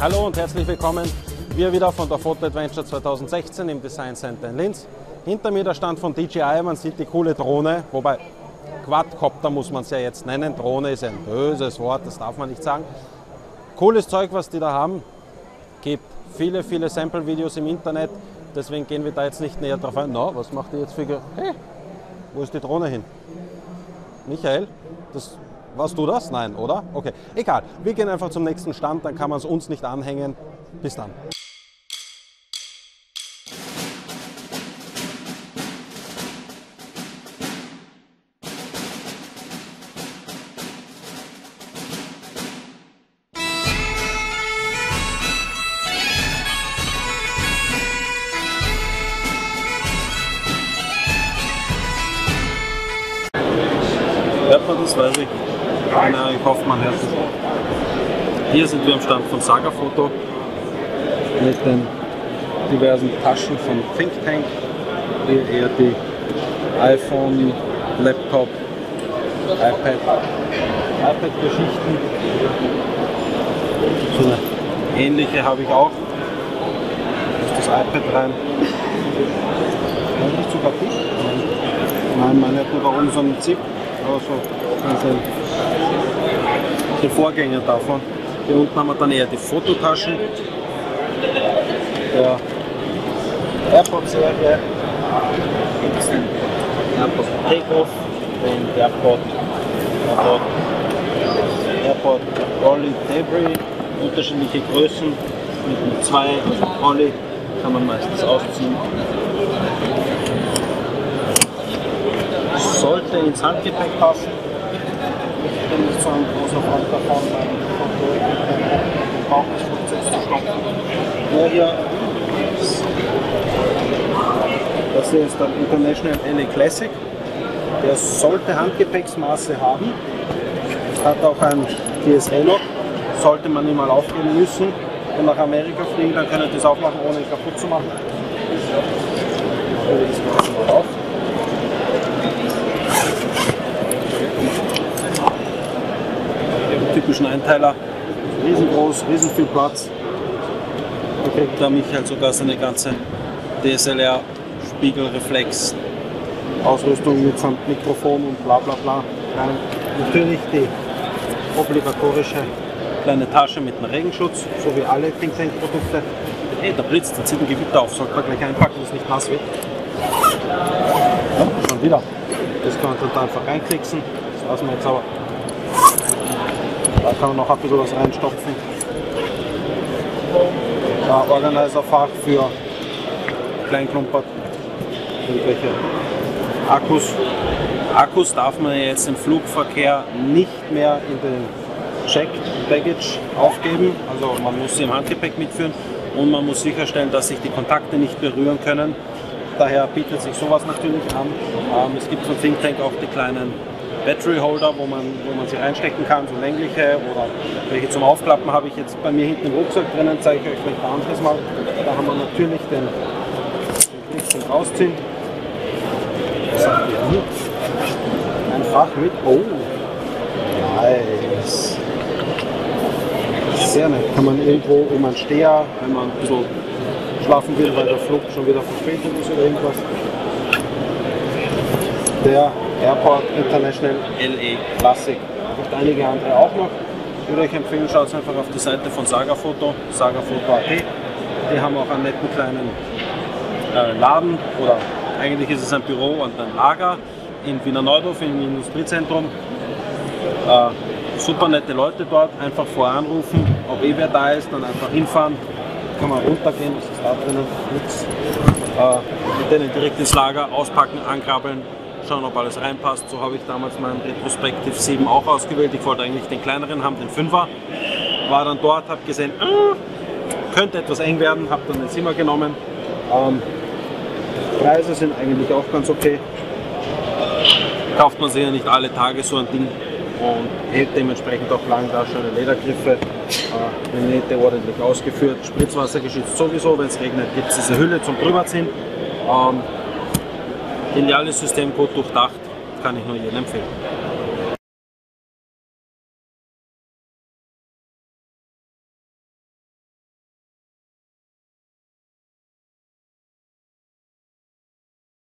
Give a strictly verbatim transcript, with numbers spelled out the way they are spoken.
Hallo und herzlich willkommen. Wir wieder von der Photo Adventure zweitausendsechzehn im Design Center in Linz. Hinter mir der Stand von D J I, man sieht die coole Drohne, wobei Quadcopter muss man es ja jetzt nennen. Drohne ist ein böses Wort, das darf man nicht sagen. Cooles Zeug, was die da haben. Gibt viele, viele Sample-Videos im Internet, deswegen gehen wir da jetzt nicht näher drauf ein. Na, was macht ihr jetzt für... Ge hey, wo ist die Drohne hin? Michael, das... Warst du das? Nein, oder? Okay, egal. Wir gehen einfach zum nächsten Stand, dann kann man es uns nicht anhängen. Bis dann. Hört man das? Weiß ich. Keine, ich hoffe, man hört es. Hier sind wir am Stand von Saga Photo mit den diversen Taschen von Think Tank. Hier eher die iPhone, Laptop, iPad, iPad-Geschichten. So eine ähnliche habe ich auch. Da ist das iPad rein. Nicht sogar gut. Nein, man hat nur da oben so einen Zip. Aber so, also die Vorgänger davon. Hier unten haben wir dann eher die Fototaschen der AirPod-Serie. Jetzt den AirPod Takeoff, den AirPod, AirPod, AirPod Rolly Debris, unterschiedliche Größen. Mit zwei, also Rolly kann man meistens ausziehen. Sollte ins Handgepäck passen. Ich bin nicht so ein großer Freund davon, den Bauch des Flugzeugs zu stopfen. Nur hier, das hier ist der International L A Classic. Der sollte Handgepäcksmaße haben. Hat auch ein D S L-Lock. Sollte man ihn mal aufgeben müssen und nach Amerika fliegen, dann können die das auch machen, ohne ihn kaputt zu machen. Ich das mal auf. Typischen Einteiler, riesengroß, riesen viel Platz. Da kriegt der Michael sogar seine ganze D S L R Spiegelreflex Ausrüstung mitsamt Mikrofon und bla bla bla rein. Natürlich die obligatorische kleine Tasche mit einem Regenschutz, so wie alle Think Tank Produkte. Hey, da blitzt, da zieht ein Gewitter auf, sollte man gleich einpacken, dass es nicht nass wird. Ja, schon wieder. Das kann man dann einfach reinklicksen, das lassen wir jetzt aber. Da kann man noch ein bisschen was reinstopfen. Ja, Organizer-Fach für Kleinklumpert, irgendwelche Akkus. Akkus darf man jetzt im Flugverkehr nicht mehr in den Check-Baggage aufgeben. Also man muss sie im Handgepäck mitführen und man muss sicherstellen, dass sich die Kontakte nicht berühren können. Daher bietet sich sowas natürlich an. Ähm, es gibt von Think Tank auch die kleinen Battery Holder, wo man, wo man sie reinstecken kann, so längliche oder welche zum Aufklappen habe ich jetzt bei mir hinten im Rucksack drinnen, zeige ich euch vielleicht ein anderes Mal. Da haben wir natürlich den, den Klick zum Rausziehen. Was haben wir hier? Ein Fach mit, oh, nice. Sehr nett, kann man irgendwo um einen Steher, wenn man ein bisschen schlafen will, weil der Flug schon wieder verspätet ist oder irgendwas. Der AirPod International L A Classic. Gibt einige andere auch noch. Ich würde euch empfehlen, schaut einfach auf die Seite von Saga Photo, saga photo punkt at. Die haben auch einen netten kleinen äh, Laden, oder eigentlich ist es ein Büro und ein Lager in Wiener Neudorf im Industriezentrum. Äh, super nette Leute dort, einfach vorher anrufen, ob eh wer da ist, dann einfach hinfahren. Kann man runtergehen, was ist da drinnen? Nichts. Äh, mit denen direkt ins Lager auspacken, ankrabbeln. Schauen, ob alles reinpasst. So habe ich damals meinen Retrospective sieben auch ausgewählt. Ich wollte eigentlich den kleineren haben, den fünfer. War dann dort, habe gesehen, äh, könnte etwas eng werden, habe dann den Zimmer genommen. Ähm, Preise sind eigentlich auch ganz okay. Kauft man sich ja nicht alle Tage so ein Ding und hält dementsprechend auch lang. Da schöne Ledergriffe, äh, die Nähte ordentlich ausgeführt, Spritzwasser geschützt sowieso. Wenn es regnet, gibt es diese Hülle zum drüberziehen. Ähm, Geniales System, gut durchdacht, kann ich nur jedem empfehlen.